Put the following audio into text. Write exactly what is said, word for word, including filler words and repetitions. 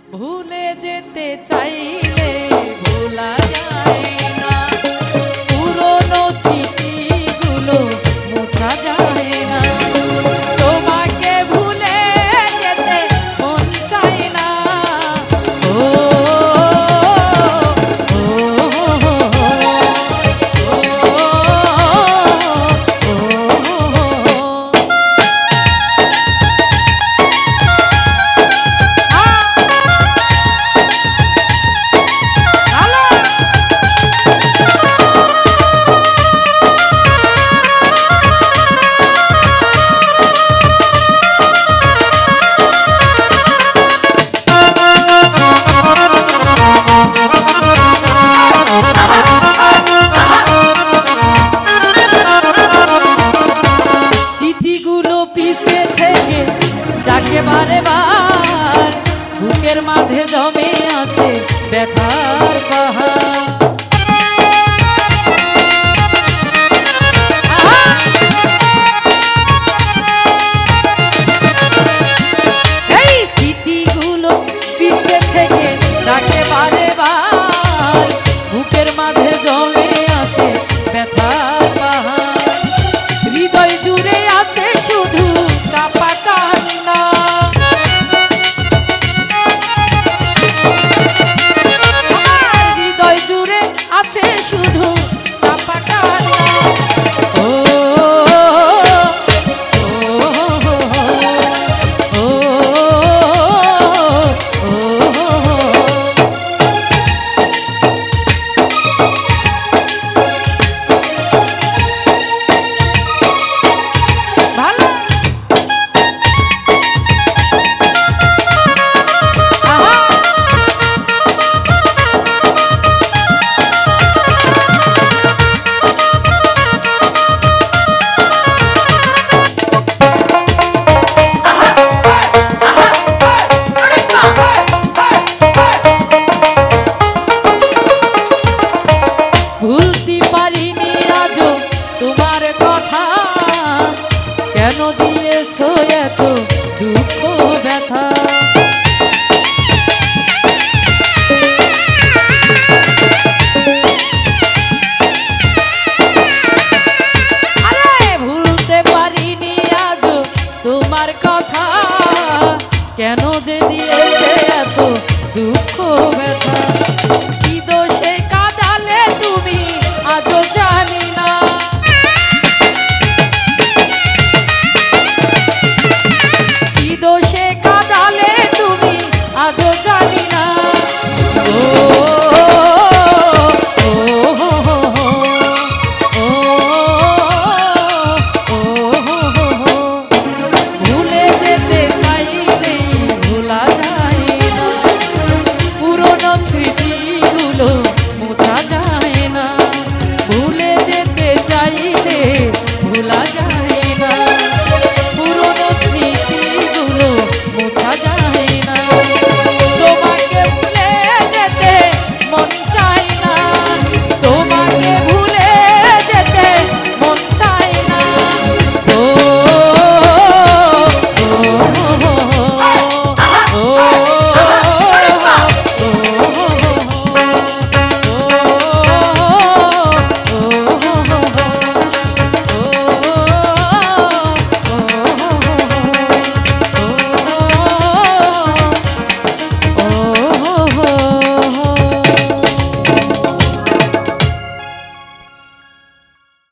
ভুলে যেতে চাইলে ভোলা যায় না, পুরনো চিঠিগুলো মোছা যায় না। তোমাকে ভুলে যেতে মন চায় না। ও বারে বার বুকের মাঝে জমে আছে ব্যথার পাহাড়। এই চিঠিগুলো পিছে থেকে ডাকে বারে বার বুকের মাঝে জমে আছে ব্যথার পাহাড়। হৃদয় জুড়ে আছে শুধু চাপা কান্না। হৃদয় জুড়ে আছে শুধু চাপা কান্না। ও ভুলতে পারিনি আজও তোমার কথা, কেন দিয়েছো এত দুঃখ ব্যথা। আরে ভুলতে পারিনি আজও তোমার কথা, কেন যে দিয়েছে এত দুঃখ